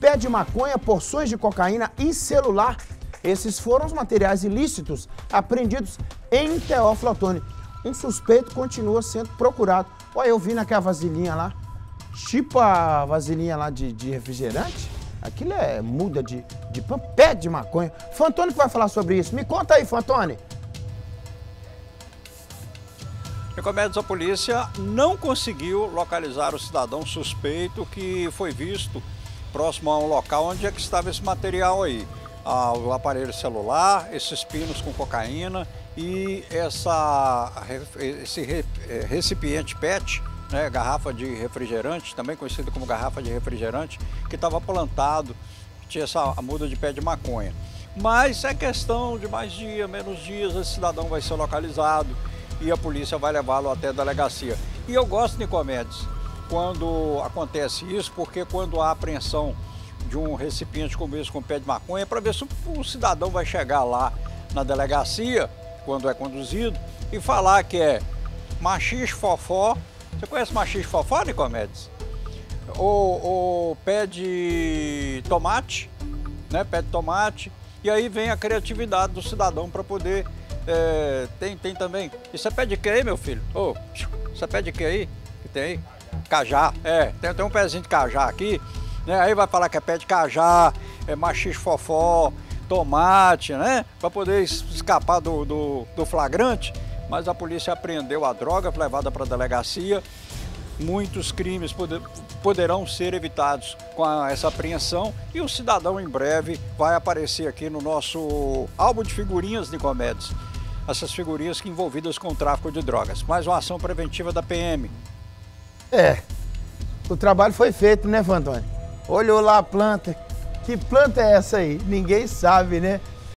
pé de maconha, porções de cocaína e celular. Esses foram os materiais ilícitos apreendidos em Teófilo Otoni. Um suspeito continua sendo procurado. Olha, eu vi naquela vasilhinha lá, tipo a vasilhinha lá de refrigerante. Aquilo é muda de pé de maconha. Fantoni que vai falar sobre isso. Me conta aí, Fantoni. Nicomedes, a polícia não conseguiu localizar o cidadão suspeito que foi visto próximo a um local onde é que estava esse material aí. O aparelho celular, esses pinos com cocaína e esse recipiente PET, né, garrafa de refrigerante, também conhecido como garrafa de refrigerante, que estava plantado, tinha a muda de pé de maconha. Mas é questão de mais dia, menos dias, esse cidadão vai ser localizado e a polícia vai levá-lo até a delegacia. E eu gosto, Nicomedes, quando acontece isso, porque quando há apreensão de um recipiente como esse com pé de maconha, é para ver se o cidadão vai chegar lá na delegacia, quando é conduzido, e falar que é maxixe fofó. Você conhece maxixe fofó, Nicomedes? Ou pé de tomate, né? Pé de tomate. E aí vem a criatividade do cidadão para poder... tem também... Isso é pé de quê aí, meu filho? Isso é pé de quê aí? Que tem aí? Cajá. Tem um pezinho de cajá aqui. Né? Aí vai falar que é pé de cajá, maxixe fofó, tomate, né? Para poder escapar do flagrante. Mas a polícia apreendeu a droga, levada para a delegacia. Muitos crimes poderão ser evitados com essa apreensão e o cidadão em breve vai aparecer aqui no nosso álbum de figurinhas, Nicomedes. Essas figurinhas que envolvidas com o tráfico de drogas. Mais uma ação preventiva da PM. O trabalho foi feito, né, Fantoni? Olhou lá a planta. Que planta é essa aí? Ninguém sabe, né?